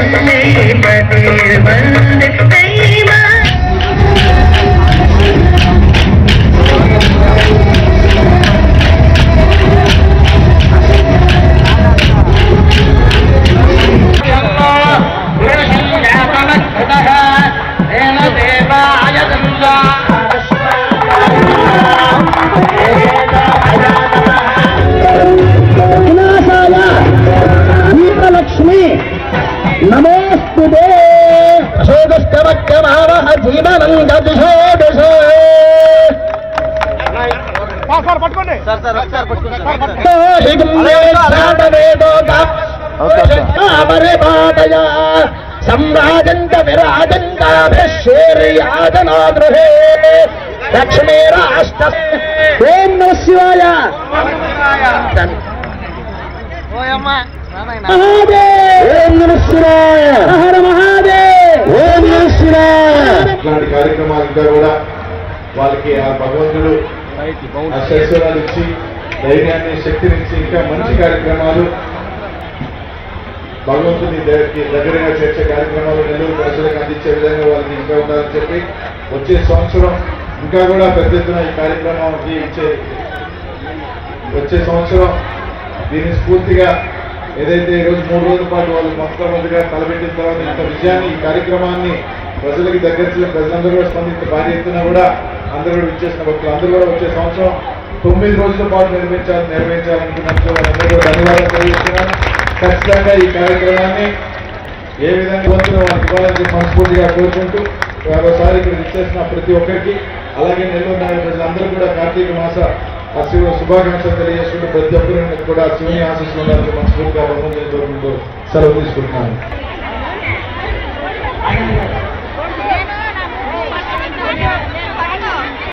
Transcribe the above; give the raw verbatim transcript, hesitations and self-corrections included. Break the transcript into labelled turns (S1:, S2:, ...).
S1: नमोस्तुते शोदस्तवक्यमावह जीवनं गतिशोदशे
S2: సార్ పట్టుకోండి సార్ సార్ ఒకసారి పట్టుకోండి
S1: సంరాజంత విరాజంతాభిషేర్యాజనాగృహే లక్ష్మీరాష్ట ఓం నమః శివాయ ఓం నమః శివాయ హర మహాదేవ్ ఓం నమః శివాయ.
S3: ఇలాంటి కార్యక్రమాలు ఇంకా కూడా వాళ్ళకి ఆ భగవంతుడు అశేశ్వరాలు ఇచ్చి ధైర్యాన్ని శక్తినిచ్చి ఇంకా మంచి కార్యక్రమాలు భగవంతుని దగ్గరగా చేర్చే కార్యక్రమాలు నెల్లూరు ప్రజలకు అందించే విధంగా వాళ్ళకి ఇంకా ఉండాలని చెప్పి వచ్చే సంవత్సరం ఇంకా కూడా పెద్ద ఎత్తున ఈ కార్యక్రమానికి ఇచ్చే వచ్చే సంవత్సరం దీన్ని స్ఫూర్తిగా ఏదైతే ఈరోజు మూడు రోజుల పాటు వాళ్ళు మొట్టమొదటిగా తలపెట్టిన తర్వాత ఇంత విజయాన్ని ఈ కార్యక్రమాన్ని ప్రజలకి దగ్గర ప్రజలందరూ కూడా స్పందించి భారీ ఎత్తున కూడా అందరూ కూడా ఇచ్చేసిన భక్తులు అందరూ కూడా వచ్చే సంవత్సరం తొమ్మిది రోజుల పాటు నిర్వహించాలి నిర్వహించాలనుకున్నట్లు వాళ్ళందరూ కూడా ధన్యవాదాలు తెలియజేస్తున్నాను. ఖచ్చితంగా ఈ కార్యక్రమాన్ని ఏ విధంగా వంతున వాళ్ళకి ఇవ్వాలని మనస్ఫూర్తిగా కోరుకుంటూ మరోసారి ఇక్కడ ఇచ్చేసిన ప్రతి ఒక్కరికి అలాగే నెల్లూరు నగర ప్రజలందరూ కూడా కార్తీక మాస ఆ శివ శుభాకాంక్షలు తెలియజేసుకుంటూ ప్రతి ఒక్కరిని కూడా శివుని ఆశిస్తున్నారు మనస్ఫూర్తిగా భగవంతుని కోరుకుంటూ సెలవు తీసుకుంటున్నాను.